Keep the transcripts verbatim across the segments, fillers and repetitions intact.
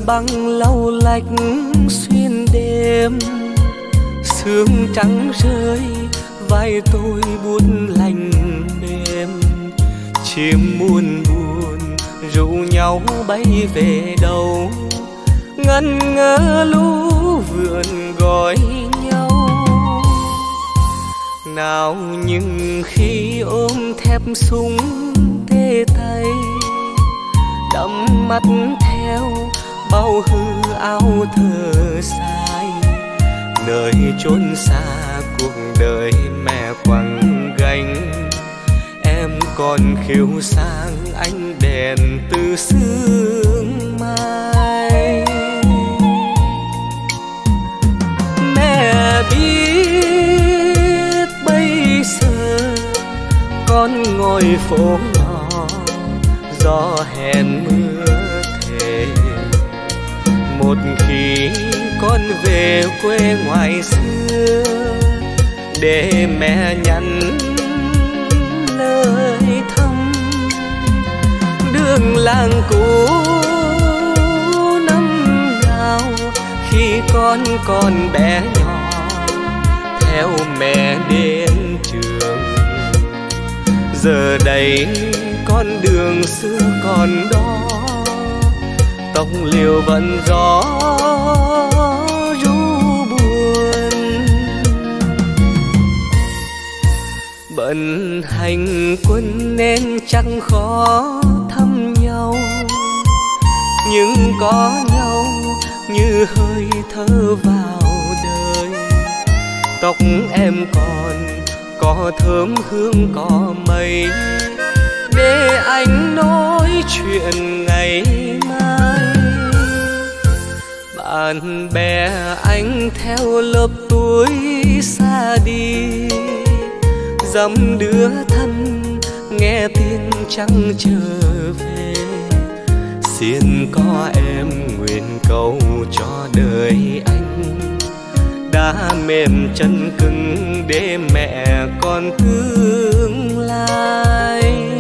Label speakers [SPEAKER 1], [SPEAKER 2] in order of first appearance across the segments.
[SPEAKER 1] băng lau lách xuyên đêm, sương trắng rơi vai tôi buốt lạnh mềm. Chim muôn buồn rủ nhau bay về đâu, ngân ngỡ lũ vượn gọi nhau. Nào nhưng khi ôm thép súng tê tay, đắm mắt theo bao hư áo thở dài, nơi chốn xa cuộc đời mẹ quăng gánh. Em còn khiêu sang ánh đèn từ sương mai. Mẹ biết bây giờ con ngồi phố nhỏ, gió hẹn mưa thề. Một khi con về quê ngoài xưa, để mẹ nhắn lời thăm. Đường làng cũ năm nào khi con còn bé nhỏ, theo mẹ đến trường. Giờ đây con đường xưa còn đó, tóc liều vẫn gió ru buồn. Bận hành quân nên chẳng khó thăm nhau, nhưng có nhau như hơi thở vào đời. Tóc em còn có thơm hương có mây, để anh nói chuyện ngày mai. Bạn bè anh theo lớp tuổi xa đi, dăm đứa thân nghe tin chẳng trở về. Xin có em nguyện cầu cho đời anh, đã mềm chân cứng để mẹ con tương lai.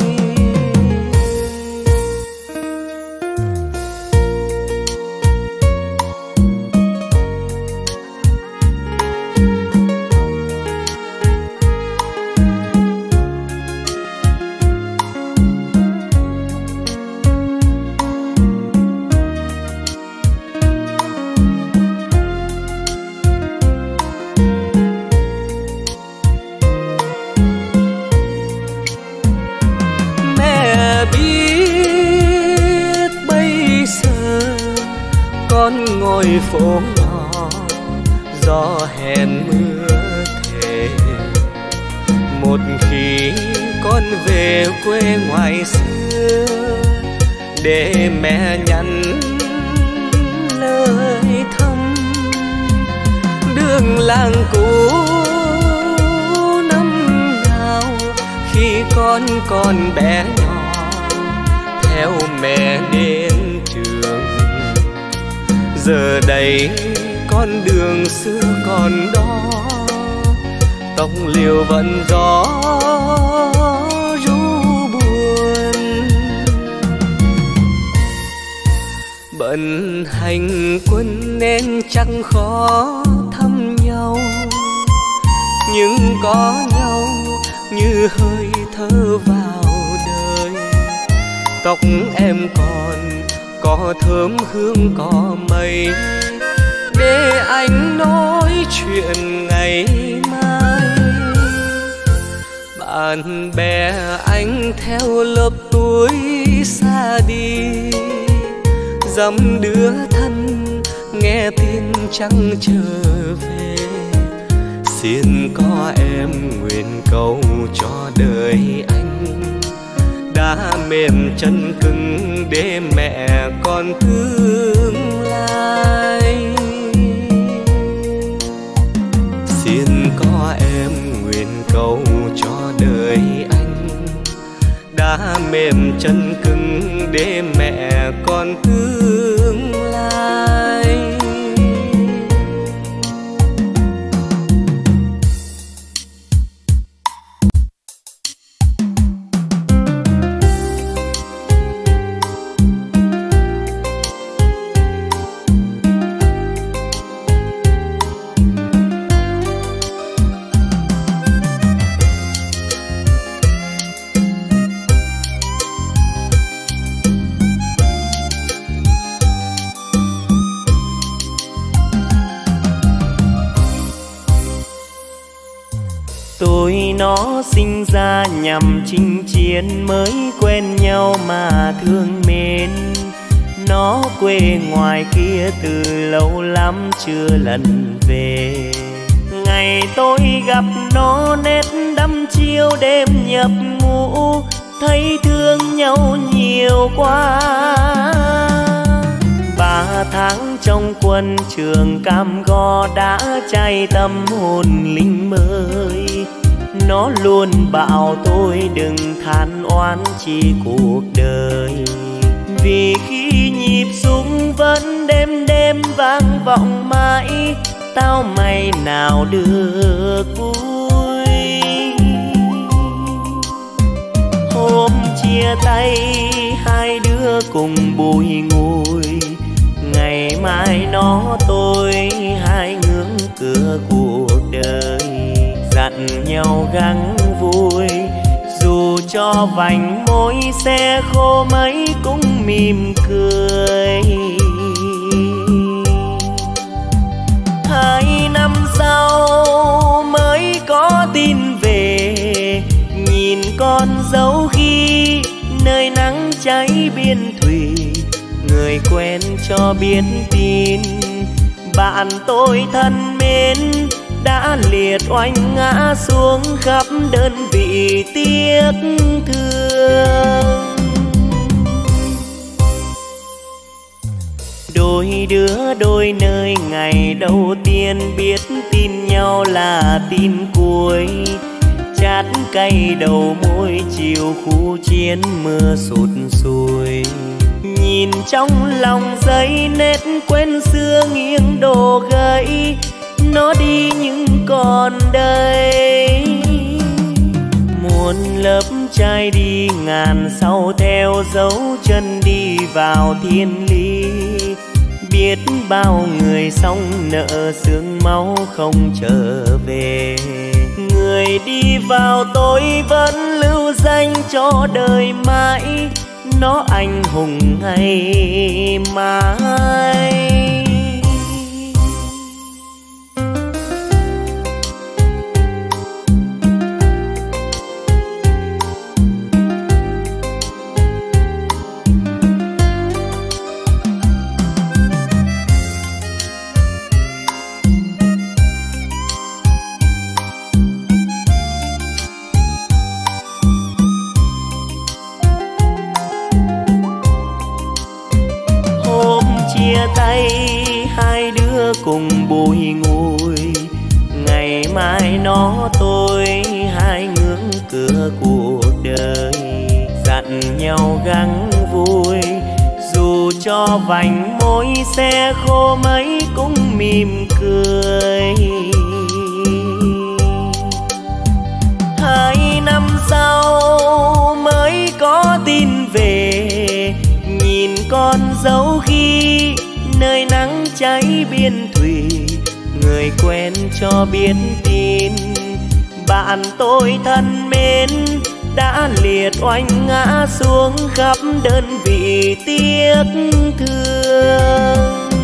[SPEAKER 1] Ngồi phố nhỏ, gió hẹn mưa thề. Một khi con về quê ngoài xưa, để mẹ nhắn lời thăm. Đường làng cũ năm nào khi con còn bé nhỏ, theo mẹ đến trường. Giờ đây con đường xưa còn đó, tóc liều vẫn gió ru buồn. Bận hành quân nên chẳng khó thăm nhau, nhưng có nhau như hơi thở vào đời. Tóc em còn có thơm hương có mây, để anh nói chuyện ngày mai. Bạn bè anh theo lớp tuổi xa đi, dăm đứa thân nghe tin chẳng trở về. Xin có em nguyện cầu cho đời anh, đã mềm chân cứng để mẹ con tương lai. Xin có em nguyện cầu cho đời anh, đã mềm chân cứng để mẹ con tương lai.
[SPEAKER 2] nó sinh ra nhằm chinh chiến, mới quen nhau mà thương mến. Nó quê ngoài kia từ lâu lắm chưa lần về. Ngày tôi gặp nó nét đăm chiêu đêm nhập ngũ, thấy thương nhau nhiều quá. Ba tháng trong quân trường cam go đã cháy tâm hồn lính mới. Nó luôn bảo tôi đừng than oán chi cuộc đời, vì khi nhịp súng vẫn đêm đêm vang vọng mãi, tao mày nào được vui. Hôm chia tay hai đứa cùng bùi ngùi, ngày mai nó tôi hai ngưỡng cửa cuộc đời. Dặn nhau gắng vui, dù cho vành môi xe khô mấy cũng mỉm cười. Hai năm sau mới có tin về, nhìn con dấu ghi nơi nắng cháy biên thùy. Người quen cho biết tin, bạn tôi thân mến đã liệt oanh ngã xuống khắp đơn vị tiếc thương. Đôi đứa đôi nơi ngày đầu tiên biết tin nhau là tin cuối. Chát cay đầu môi chiều khu chiến mưa sụt sùi. Nhìn trong lòng giấy nét quen xưa nghiêng đổ gãy, nó đi nhưng còn đây. Muôn lớp trai đi ngàn sau theo dấu chân đi vào thiên lý. Biết bao người xong nợ xương máu không trở về. Người đi vào tôi vẫn lưu danh cho đời mãi, nó anh hùng ngày mai. Tay hai đứa cùng bùi ngùi, ngày mai nó tôi hai ngưỡng cửa cuộc đời. Dặn nhau gắng vui, dù cho vành môi xe khô mấy cũng mỉm cười. Hai năm sau mới có tin về, nhìn con dấu ghi nơi nắng cháy biên thùy. Người quen cho biết tin, bạn tôi thân mến đã liệt oanh ngã xuống khắp đơn vị tiếc thương.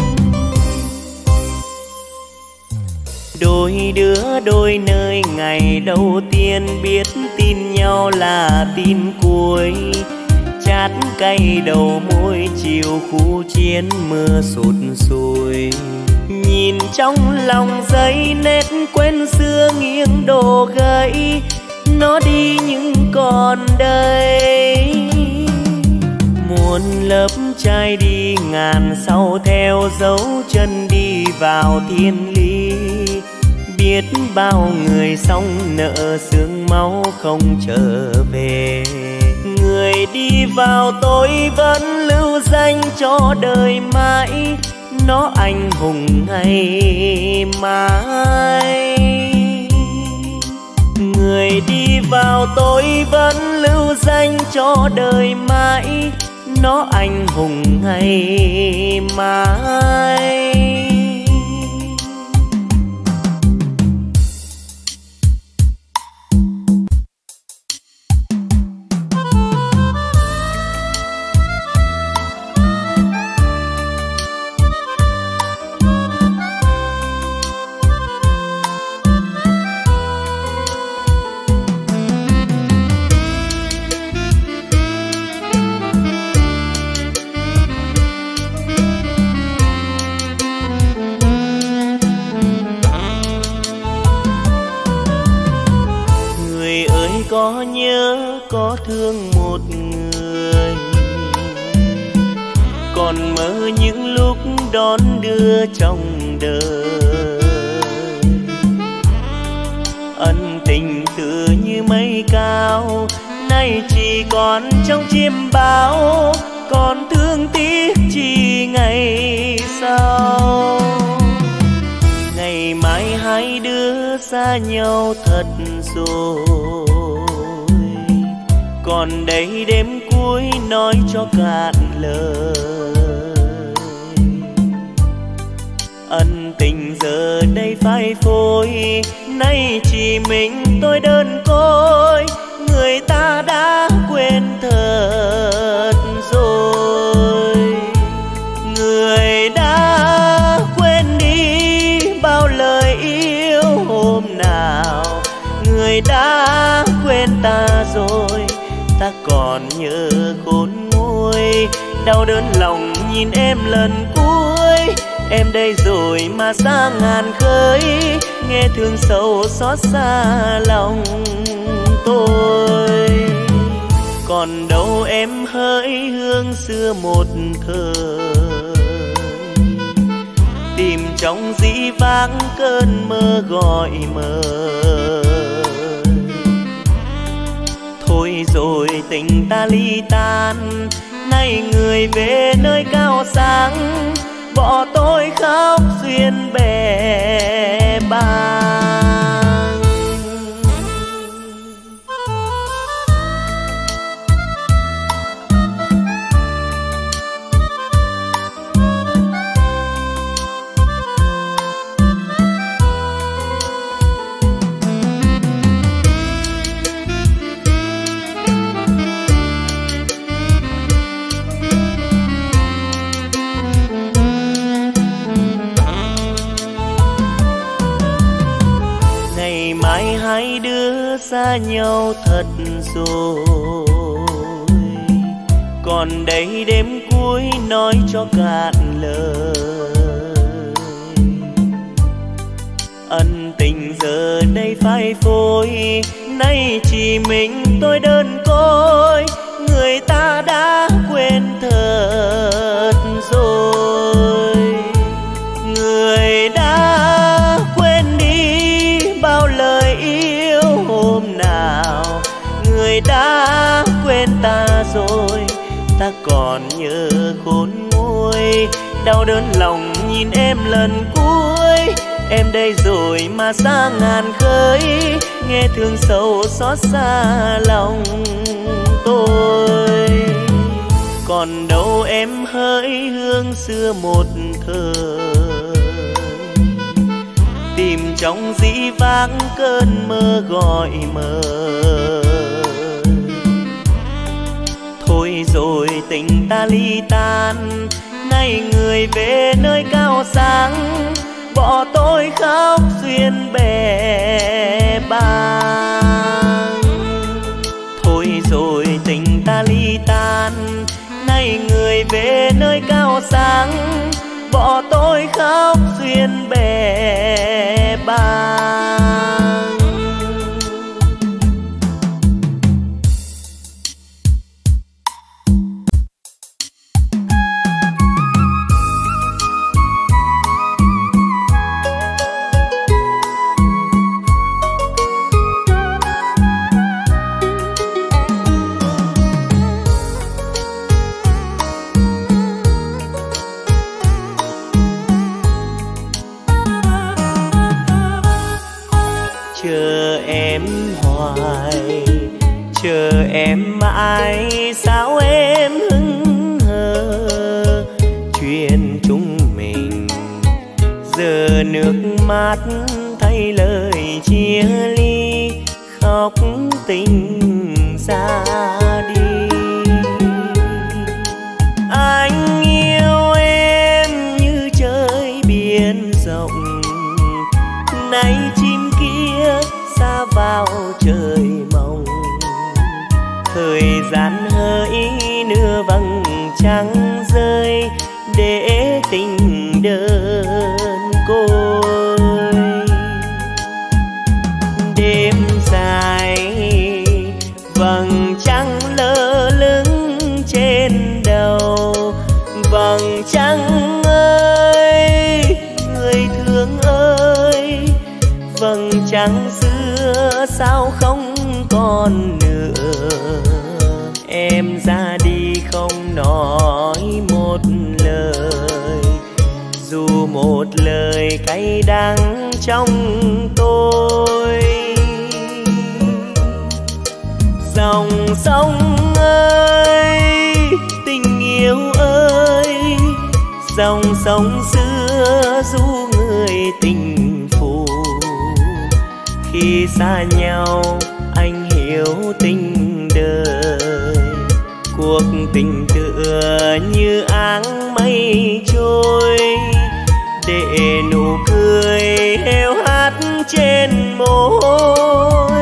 [SPEAKER 2] Đôi đứa đôi nơi ngày đầu tiên biết tin nhau là tin cuối. Chát cay đầu môi chiều khu chiến mưa sụt sùi. Nhìn trong lòng giấy nét quen xưa nghiêng đổ gãy, nó đi nhưng còn đây. Muôn lớp trai đi ngàn sau theo dấu chân đi vào thiên lý. Biết bao người xong nợ xương máu không trở về. Người đi vào tôi vẫn lưu danh cho đời mãi, nó anh hùng ngày mai. Người đi vào tôi vẫn lưu danh cho đời mãi, nó anh hùng ngày mai. có nhớ có thương một người, còn mơ những lúc đón đưa trong đời. Ân tình tựa như mây cao, nay chỉ còn trong chiêm bao, còn thương tiếc chỉ ngày sau. Ngày mai hai đứa xa nhau thật rồi, còn đây đêm cuối nói cho cạn lời. Ân tình giờ đây phai phôi, nay chỉ mình tôi đơn côi, người ta đã quên thật rồi. Người đã quên đi bao lời yêu hôm nào, người đã quên ta rồi, ta còn nhớ khôn nguôi. Đau đớn lòng nhìn em lần cuối, em đây rồi mà xa ngàn khơi, nghe thương sâu xót xa lòng tôi. Còn đâu em hỡi hương xưa một thời, tìm trong dĩ vãng cơn mơ gọi mơ. Thôi rồi tình ta ly tan, nay người về nơi cao sang, bỏ tôi khóc duyên bè bàng. Hai đứa xa nhau thật rồi, còn đây đêm cuối nói cho cạn lời. Ân tình giờ đây phai phôi, nay chỉ mình tôi đơn côi, người ta đã quên thật rồi. Người đã quên đi bao lời yêu hôm nào, người đã quên ta rồi, ta còn nhớ khôn nguôi. Đau đớn lòng nhìn em lần cuối, em đây rồi mà xa ngàn khơi, nghe thương sâu xót xa lòng tôi. Còn đâu em hỡi hương xưa một thời, tìm trong dĩ vãng cơn mơ gọi mơ. Thôi rồi tình ta ly tan, nay người về nơi cao sang, bỏ tôi khóc duyên bè bàng. Thôi rồi tình ta ly tan, nay người về nơi cao sang, bỏ tôi khóc duyên bè bàng. Chờ em hoài, chờ em mãi, sao em hững hờ. Chuyện chúng mình giờ nước mắt thay lời chia ly, khóc tình ra đi. Anh yêu em như trời biển rộng, nay chim kia xa vào trời mộng. Thời gian hỡi nửa vầng trăng rơi, để tình đơn côi. Đêm dài một lời cay đắng trong tôi. Dòng sông ơi, tình yêu ơi, dòng sông xưa ru người tình phù. Khi xa nhau anh hiểu tình đời, cuộc tình tựa như áng mây trôi, để nụ cười heo hắt trên môi.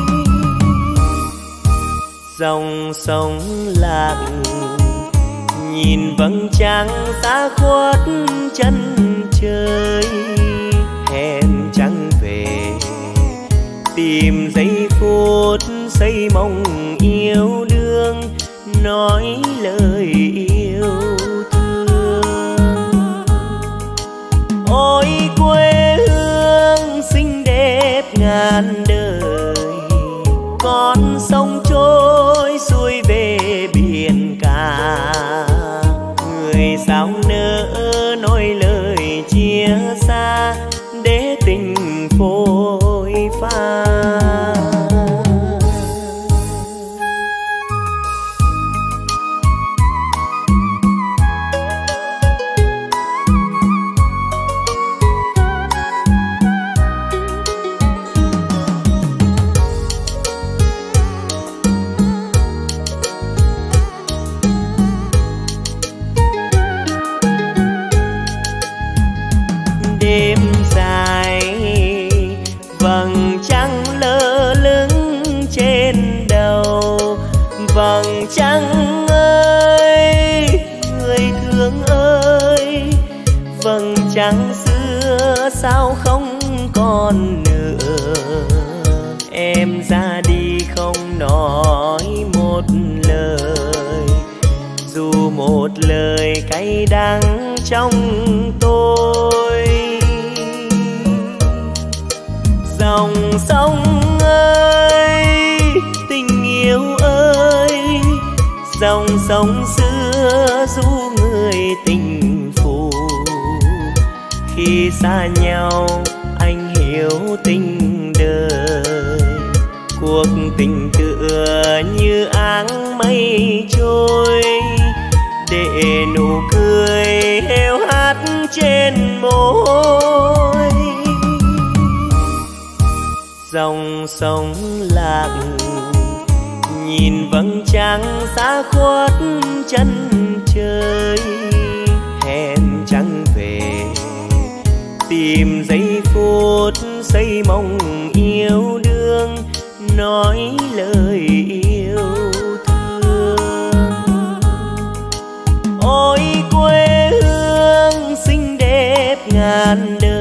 [SPEAKER 2] Dòng sông lạc nhìn vầng trăng xa khuất chân trời, hẹn trăng về tìm giây phút xây mộng yêu đương, nói lời yêu thương. Ôi quê hương xinh đẹp ngàn đời, con sông trôi xuôi về biển cả. Người sao nỡ nói lời chia xa, để tình phôi pha. Đêm dài vầng trăng lơ lửng trên đầu. Vầng trăng ơi, người thương ơi, vầng trăng xưa sao không còn nữa. Em ra đi không nói một lời, dù một lời cay đắng trong tôi. Dòng sông ơi, tình yêu ơi, dòng sông xưa ru người tình phù. Khi xa nhau anh hiểu tình đời, cuộc tình tựa như áng mây trôi, để nụ cười heo hắt trên môi. Dòng sông lạc nhìn vầng trăng xa khuất chân trời, hẹn trăng về tìm giây phút xây mộng yêu đương, nói lời yêu thương. Ôi quê hương xinh đẹp ngàn đời,